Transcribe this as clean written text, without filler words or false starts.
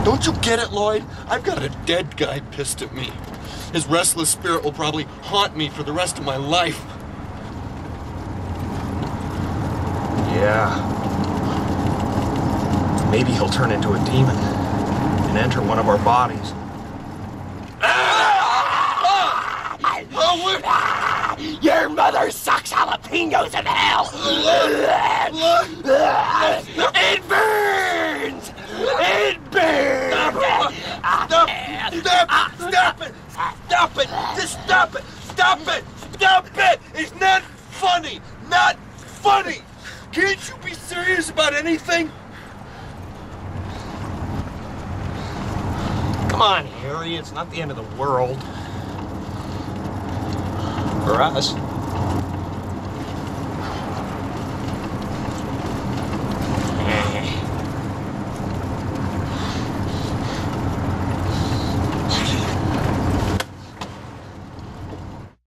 Don't you get it, Lloyd? I've got a dead guy pissed at me. His restless spirit will probably haunt me for the rest of my life. Yeah. Maybe he'll turn into a demon and enter one of our bodies. Your mother sucks jalapenos in hell! It burns! It burns! Stop it! Stop it! Just stop it! Stop it! Stop it! It's not funny! Not funny! Can't you be serious about anything? Come on, Harry, it's not the end of the world. For us.